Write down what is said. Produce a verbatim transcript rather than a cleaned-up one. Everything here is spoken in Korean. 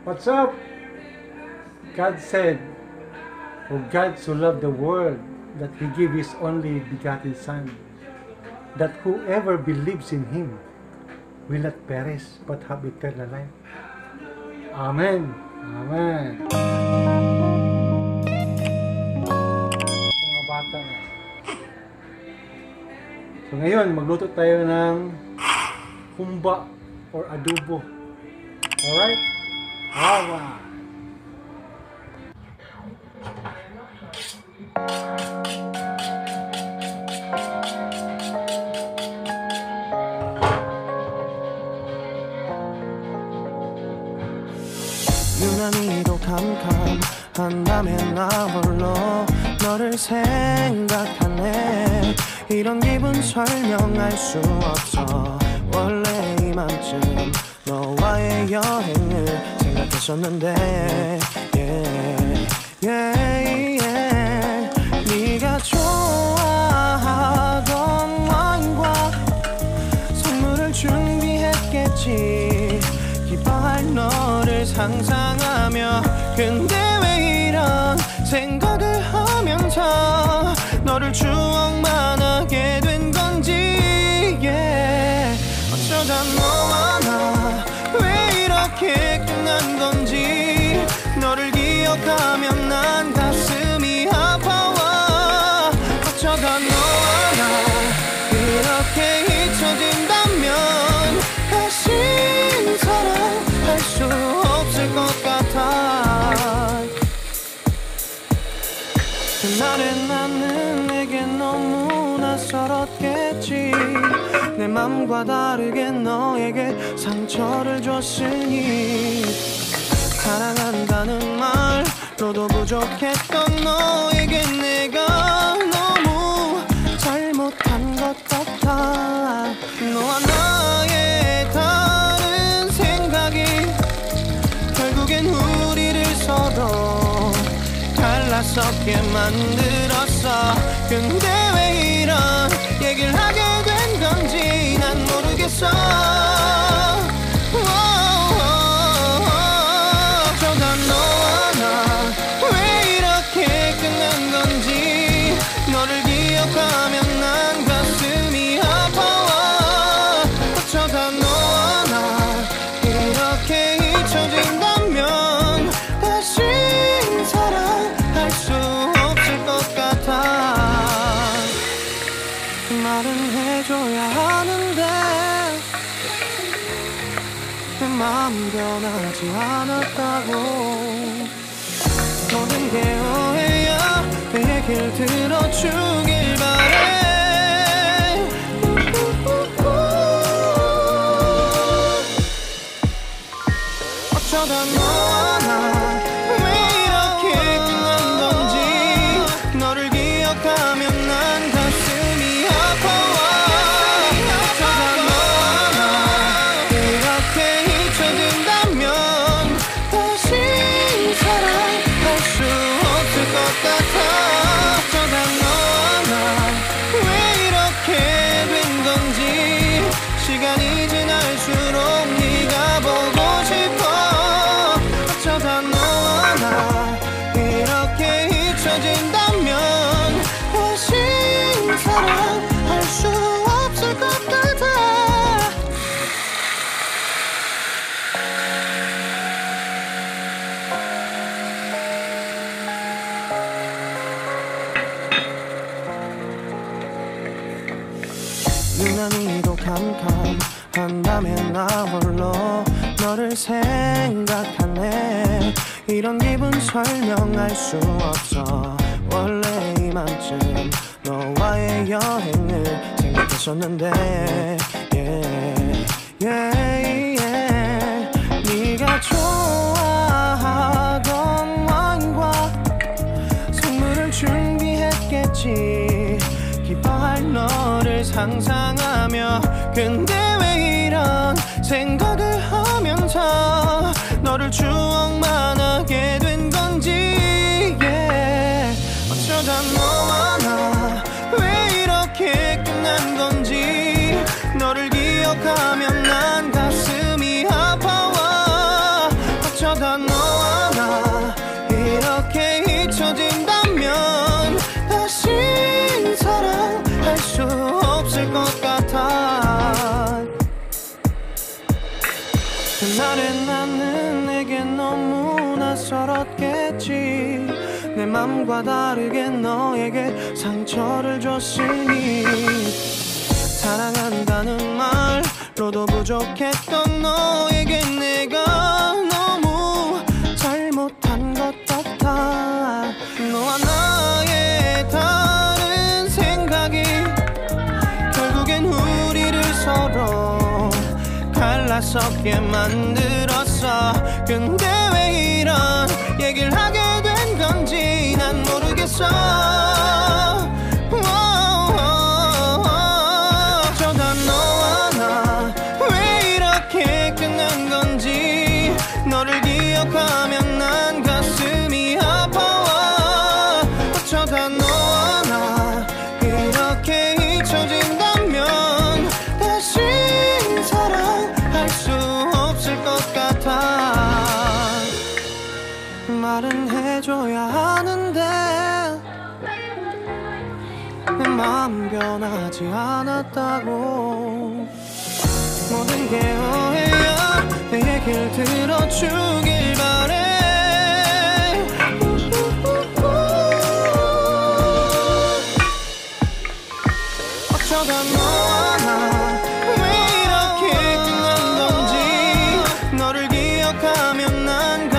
What's up? God said, for God so loved the world that He gave His only begotten Son, that whoever believes in Him will not perish but have eternal life. Amen. Amen. Mga bata na. So ngayon, magluto tayo ng humba or adobo. Alright? Awa! 유난히도 캄캄한 밤에 나 홀로 너를 생각하네. 이런 기분 설명할 수 없어. 원래 이맘쯤 너와의 여행을 생각했었는데 yeah, yeah, yeah. 네가 좋아하던 와인과 선물을 준비했겠지. 기뻐할 너를 상상하며 근데 왜 이런 생각을 하면서 너를 추억만 하게 된 건지 yeah. 어쩌다 너와 나 왜 이렇게 끝난 건지 너를 기억하면 난 가슴이 아파와. 어쩌다 너와 나 이렇게 잊혀진다면 다시 사랑할 수 없을 것 같아. 그날의 나는 내게 너무 낯설었겠지. 내 맘과 다르게 너에게 상처를 줬으니 사랑한다는 말로도 부족했던 너에게 내가 너무 잘못한 것 같아. 너와 나의 다른 생각이 결국엔 우리를 서로 갈라서게 만들었어. 근데 왜 이런 얘기를 하게 된 건지 난 모르겠어. 어쩌다 너와 나 왜 이렇게 끝난 건지 너를 기억하면 난 가슴이 아파와. 어쩌다 너와 나 이렇게 잊혀진다면 다시 사랑할 수 없을 것 같아. 말은 해줘야 하는데 내 마음 변하지 않았다고. 모든 게 오해야. 내 얘기를 들어주길 바래. 어쩌다 너와 나 왜 이렇게 끝난 건지 너를 기억하면 난 가슴이 아파와. 어쩌다 너와 나 이렇게 잊혀진다면 다시 사랑할 수 없을 것 같아. 어쩌다 너와 나 왜 이렇게 된 건지 시간이 지날수록 네가 보고 싶어. 어쩌다 너와 나 이렇게 잊혀진다면 다시 사랑할 수 없을 것 같아. 유난히도 캄캄한 밤에 나 홀로 너를 생각하네. 이런 기분 설명할 수 없어. 원래 이맘쯤 너와의 여행을 생각했었는데 yeah, yeah, yeah. 네가 좋아하던 와인과 선물을 준비했겠지. 기뻐할 너를 상상하며 근데 왜 이런 생각을 하면서 너를 추억만 하게 된 건지 yeah. 어쩌다 너와 나 왜 이렇게 끝난 건지 너를 기억하면 난 가슴이 아파와. 어쩌다 어쩌다 너와 나 이렇게 잊혀진다면 다시 사랑할 수 없을 것 같아. 그날의 나는 내게 너무 낯설었겠지. 내 맘과 다르게 너에게 상처를 줬으니 사랑한다는 말로도 부족했던 너에게 내가 너무 잘못한 것 같아. 너와 나의 다른 생각이 결국엔 우리를 서로 갈라서게 만들었어. 근데 왜 이런 얘기를 하게 된 건지 난 모르겠어. 어쩌다 너와 나 왜 이렇게 끝난 건지 너를 기억하면 난 가슴이 아파와. 어쩌다 너와 나 이렇게 잊혀진다면 다시 사랑할 수 없을 것 같아. 말은 해줘야 하는데 내 마음 변하지 않았다고. 모든 게 오해야. 내 얘길 들어주길 바래. 어쩌다 너와 나 왜 이렇게 끝난 건지 너를 기억하면 난